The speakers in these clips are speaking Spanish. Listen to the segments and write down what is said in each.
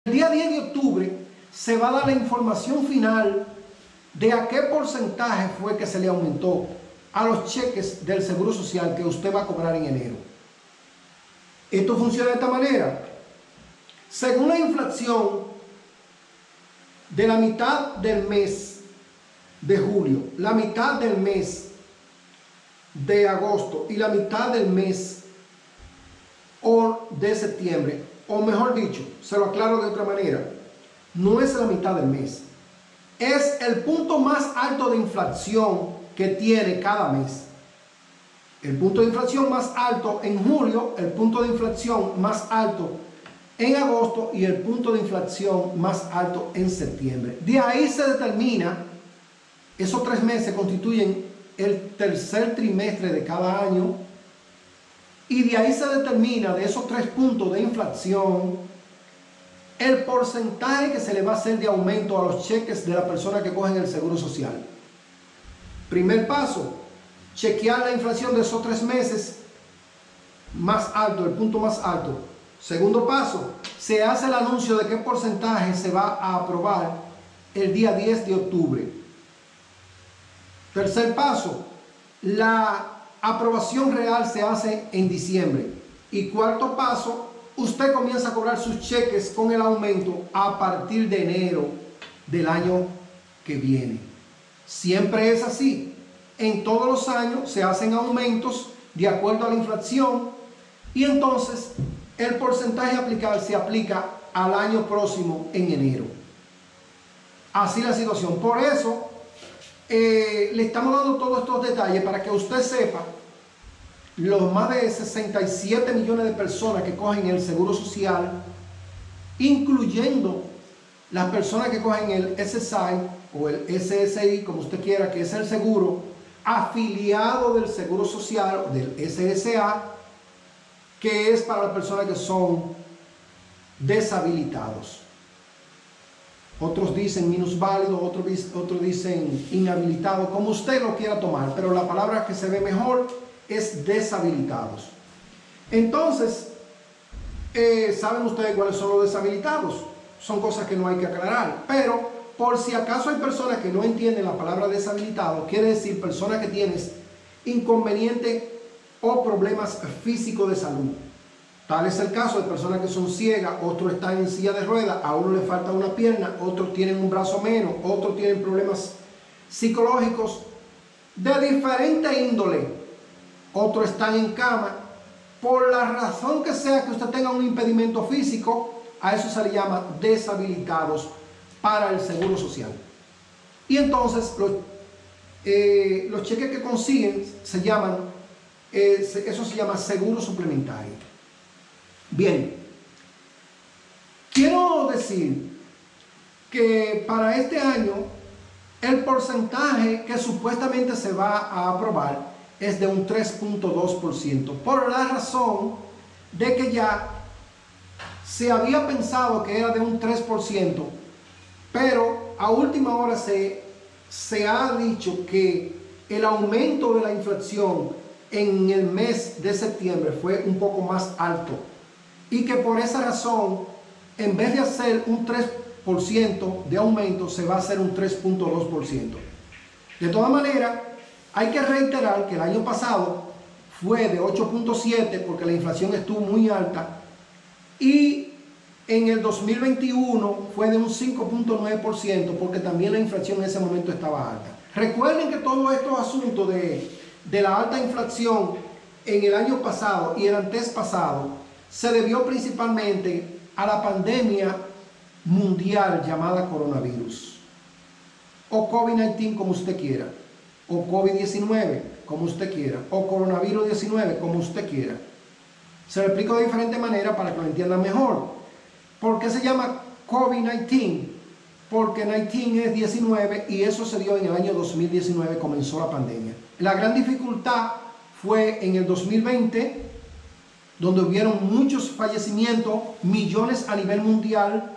El día 10 de octubre se va a dar la información final de a qué porcentaje fue que se le aumentó a los cheques del Seguro Social que usted va a cobrar en enero. Esto funciona de esta manera. Según la inflación de la mitad del mes de julio, la mitad del mes de agosto y la mitad del mes de septiembre, o mejor dicho, se lo aclaro de otra manera, no es la mitad del mes, es el punto más alto de inflación que tiene cada mes. El punto de inflación más alto en julio, el punto de inflación más alto en agosto y el punto de inflación más alto en septiembre. De ahí se determina, esos 3 meses constituyen el tercer trimestre de cada año, y de ahí se determina, de esos 3 puntos de inflación, el porcentaje que se le va a hacer de aumento a los cheques de la persona que cogen el Seguro Social. Primer paso, chequear la inflación de esos 3 meses más alto, el punto más alto. Segundo paso, se hace el anuncio de qué porcentaje se va a aprobar el día 10 de octubre. Tercer paso, la aprobación real se hace en diciembre. Y cuarto paso, usted comienza a cobrar sus cheques con el aumento a partir de enero del año que viene. Siempre es así. En todos los años se hacen aumentos de acuerdo a la inflación y entonces el porcentaje a aplicar se aplica al año próximo en enero. Así la situación. Por eso le estamos dando todos estos detalles para que usted sepa los más de 67 millones de personas que cogen el Seguro Social, incluyendo las personas que cogen el SSI o el SSI, como usted quiera, que es el seguro afiliado del Seguro Social, del SSA, que es para las personas que son deshabilitados. Otros dicen minusválido, otros dicen inhabilitado, como usted lo quiera tomar, pero la palabra que se ve mejor es deshabilitados. Entonces, ¿saben ustedes cuáles son los deshabilitados? Son cosas que no hay que aclarar, pero por si acaso hay personas que no entienden la palabra deshabilitado, quiere decir personas que tienen inconvenientes o problemas físicos de salud. Tal es el caso de personas que son ciegas, otros están en silla de ruedas, a uno le falta una pierna, otros tienen un brazo menos, otros tienen problemas psicológicos de diferente índole, otros están en cama. Por la razón que sea que usted tenga un impedimento físico, a eso se le llama deshabilitados para el Seguro Social. Y entonces los cheques que consiguen se llaman, eso se llama seguro suplementario. Bien, quiero decir que para este año el porcentaje que supuestamente se va a aprobar es de un 3.2%, por la razón de que ya se había pensado que era de un 3%, pero a última hora se ha dicho que el aumento de la inflación en el mes de septiembre fue un poco más alto y que por esa razón, en vez de hacer un 3% de aumento, se va a hacer un 3.2%. De todas maneras, hay que reiterar que el año pasado fue de 8.7% porque la inflación estuvo muy alta, y en el 2021 fue de un 5.9% porque también la inflación en ese momento estaba alta. Recuerden que todos estos asuntos de la alta inflación en el año pasado y el antes pasado se debió principalmente a la pandemia mundial llamada coronavirus, o COVID-19 como usted quiera, o COVID-19 como usted quiera, o coronavirus 19 como usted quiera. Se lo explico de diferente manera para que lo entiendan mejor. ¿Por qué se llama COVID-19? Porque 19 es 19 y eso se dio en el año 2019, comenzó la pandemia. La gran dificultad fue en el 2020, donde hubieron muchos fallecimientos, millones a nivel mundial,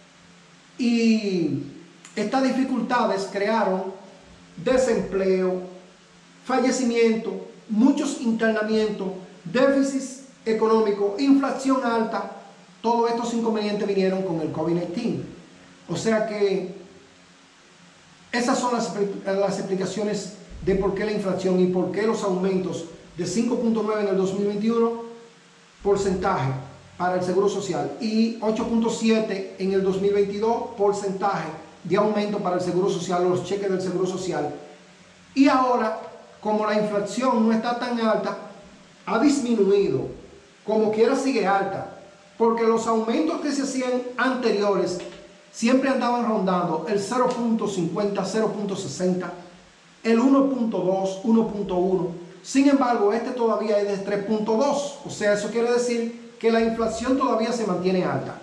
y estas dificultades crearon desempleo, fallecimiento, muchos internamientos, déficit económico, inflación alta. todos estos inconvenientes vinieron con el COVID-19. O sea que esas son las explicaciones de por qué la inflación y por qué los aumentos de 5.9 en el 2021 porcentaje para el Seguro Social y 8.7 en el 2022 porcentaje de aumento para el Seguro Social, los cheques del Seguro Social. Y ahora, como la inflación no está tan alta, ha disminuido, como quiera sigue alta, porque los aumentos que se hacían anteriores siempre andaban rondando el 0.50, 0.60, el 1.2, 1.1. Sin embargo, este todavía es de 3.2. O sea, eso quiere decir que la inflación todavía se mantiene alta.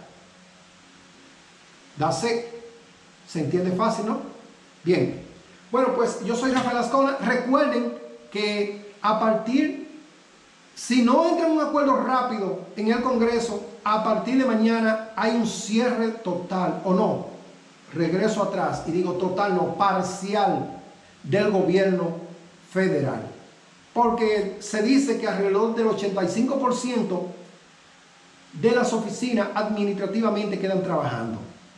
¿Se entiende fácil, no? Bien. Bueno, pues yo soy Rafael Ascona. Recuerden que a partir, si no entra en un acuerdo rápido en el Congreso, a partir de mañana hay un cierre total, o no, regreso atrás y digo total, no, parcial del gobierno federal. Porque se dice que alrededor del 85% de las oficinas administrativamente quedan trabajando.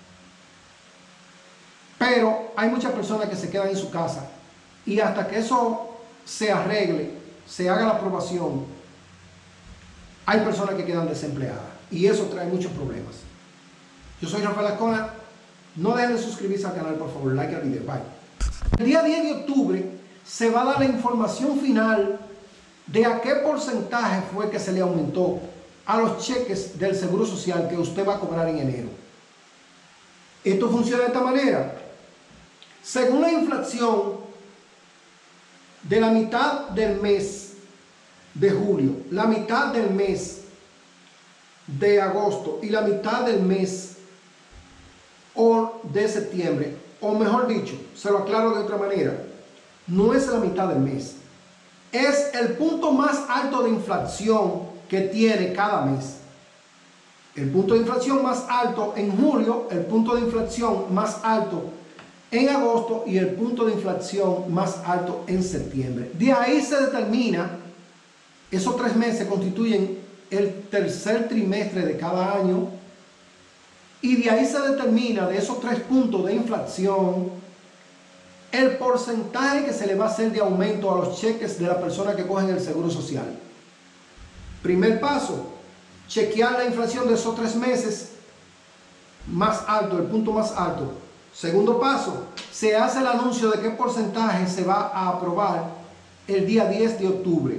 Pero hay muchas personas que se quedan en su casa y hasta que eso se arregle, se haga la aprobación, hay personas que quedan desempleadas y eso trae muchos problemas. Yo soy Rafael Ascona. No dejen de suscribirse al canal, por favor, like al video. Bye. El día 10 de octubre se va a dar la información final de a qué porcentaje fue que se le aumentó a los cheques del Seguro Social que usted va a cobrar en enero. Esto funciona de esta manera. Según la inflación de la mitad del mes de julio, la mitad del mes de agosto y la mitad del mes de septiembre, o mejor dicho, se lo aclaro de otra manera, no es la mitad del mes, es el punto más alto de inflación que tiene cada mes. El punto de inflación más alto en julio, el punto de inflación más alto en agosto y el punto de inflación más alto en septiembre. De ahí se determina, esos 3 meses constituyen el tercer trimestre de cada año, y de ahí se determina, de esos 3 puntos de inflación, el porcentaje que se le va a hacer de aumento a los cheques de la persona que cogen el Seguro Social. Primer paso, chequear la inflación de esos 3 meses más alto, el punto más alto. Segundo paso, se hace el anuncio de qué porcentaje se va a aprobar el día 10 de octubre.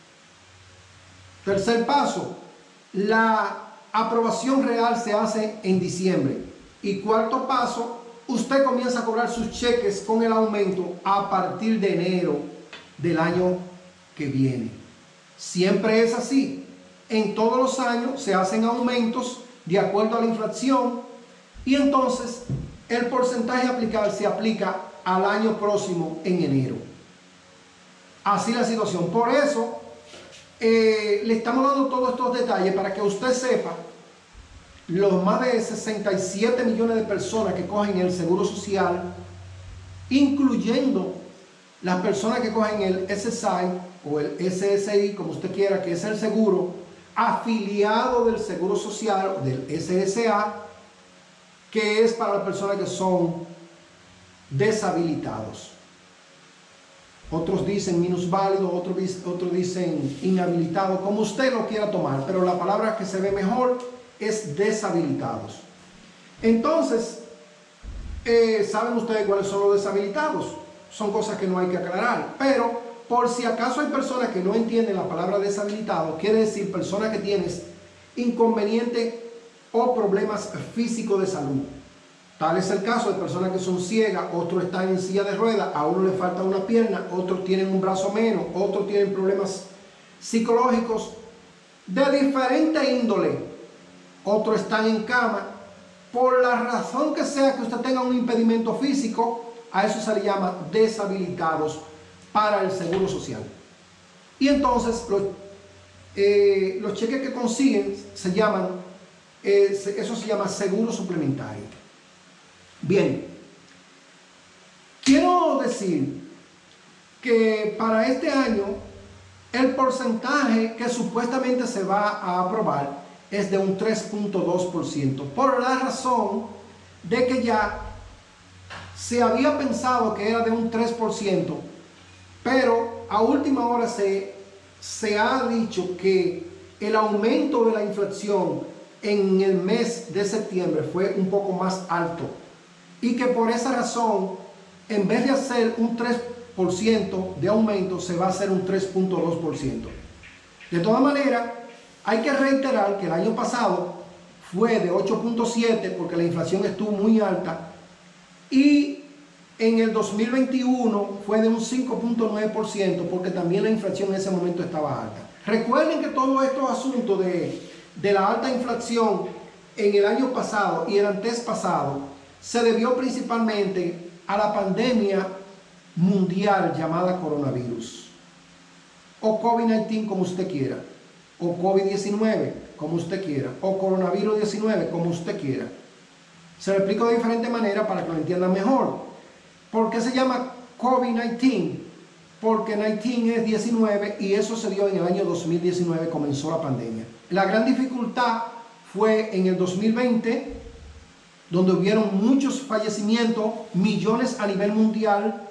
Tercer paso, la aprobación real se hace en diciembre. Y cuarto paso, usted comienza a cobrar sus cheques con el aumento a partir de enero del año que viene. Siempre es así. En todos los años se hacen aumentos de acuerdo a la inflación y entonces el porcentaje a aplicar se aplica al año próximo en enero. Así la situación. Por eso le estamos dando todos estos detalles para que usted sepa los más de 67 millones de personas que cogen el Seguro Social, incluyendo las personas que cogen el SSI o el SSI, como usted quiera, que es el seguro afiliado del Seguro Social, del SSA, que es para las personas que son deshabilitados. Otros dicen minusválido, otros dicen inhabilitado, como usted lo quiera tomar, pero la palabra que se ve mejor es deshabilitados. Entonces, ¿saben ustedes cuáles son los deshabilitados? Son cosas que no hay que aclarar, pero por si acaso hay personas que no entienden la palabra deshabilitado, quiere decir personas que tienen inconvenientes o problemas físicos de salud. Tal es el caso de personas que son ciegas, otros están en silla de ruedas, a uno le falta una pierna, otros tienen un brazo menos, otros tienen problemas psicológicos de diferente índole, otros están en cama. Por la razón que sea que usted tenga un impedimento físico, a eso se le llama deshabilitados para el Seguro Social. Y entonces los cheques que consiguen se llaman, eso se llama seguro suplementario. Bien, quiero decir que para este año el porcentaje que supuestamente se va a aprobar es de un 3.2%, por la razón de que ya se había pensado que era de un 3%, pero a última hora se ha dicho que el aumento de la inflación en el mes de septiembre fue un poco más alto y que por esa razón, en vez de hacer un 3% de aumento, se va a hacer un 3.2%. De todas maneras, hay que reiterar que el año pasado fue de 8.7 porque la inflación estuvo muy alta, y en el 2021 fue de un 5.9% porque también la inflación en ese momento estaba alta. Recuerden que todos estos asuntos de la alta inflación en el año pasado y el antes pasado se debió principalmente a la pandemia mundial llamada coronavirus, o COVID-19 como usted quiera, o COVID-19 como usted quiera, o coronavirus 19 como usted quiera. Se lo explico de diferente manera para que lo entiendan mejor. ¿Por qué se llama COVID-19? Porque 19 es 19 y eso se dio en el año 2019, comenzó la pandemia. La gran dificultad fue en el 2020, donde hubieron muchos fallecimientos, millones a nivel mundial,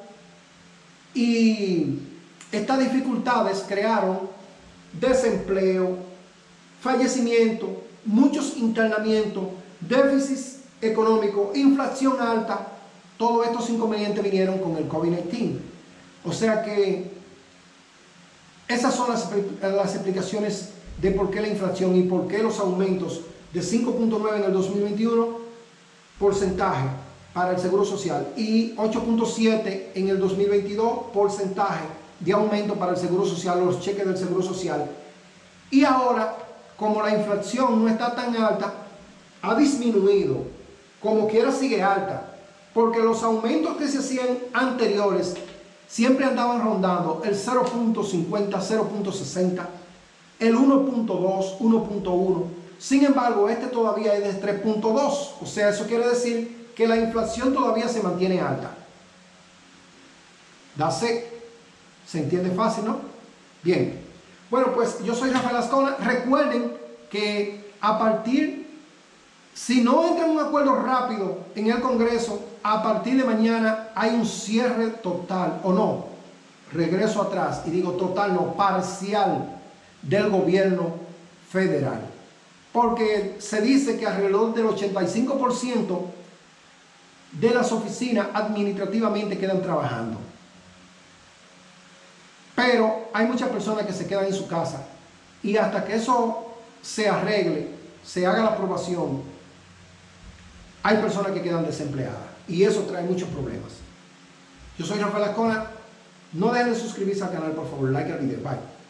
y estas dificultades crearon desempleo, fallecimiento, muchos internamientos, déficit económico, inflación alta. Todos estos inconvenientes vinieron con el COVID-19. O sea que esas son las explicaciones de por qué la inflación y por qué los aumentos de 5.9 en el 2021 porcentaje para el Seguro Social y 8.7 en el 2022 porcentaje de aumento para el Seguro Social, los cheques del Seguro Social. Y ahora, como la inflación no está tan alta, ha disminuido, como quiera sigue alta, porque los aumentos que se hacían anteriores siempre andaban rondando el 0.50, 0.60, el 1.2, 1.1. Sin embargo, este todavía es de 3.2. O sea, eso quiere decir que la inflación todavía se mantiene alta. ¿Se entiende fácil, no? Bien. Bueno, pues yo soy Rafael Ascona. Recuerden que a partir, si no entra en un acuerdo rápido en el Congreso, a partir de mañana hay un cierre total, o no, regreso atrás y digo total, no, parcial del gobierno federal. Porque se dice que alrededor del 85% de las oficinas administrativamente quedan trabajando. Pero hay muchas personas que se quedan en su casa y hasta que eso se arregle, se haga la aprobación, hay personas que quedan desempleadas y eso trae muchos problemas. Yo soy Rafael Ascona. No dejen de suscribirse al canal, por favor. Like el video. Bye.